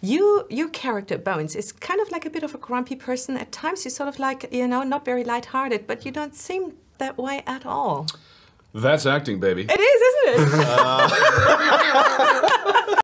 Your character, Bones, is kind of like a bit of a grumpy person. At times you're sort of like, you know, not very lighthearted, but you don't seem that way at all. That's acting, baby. It is, isn't it?